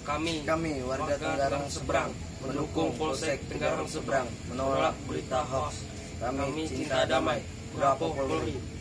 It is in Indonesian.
Kami warga Tenggarang Seberang mendukung Polsek Tenggarang Seberang menolak berita hoax. Kami cinta damai. Bravo Polri.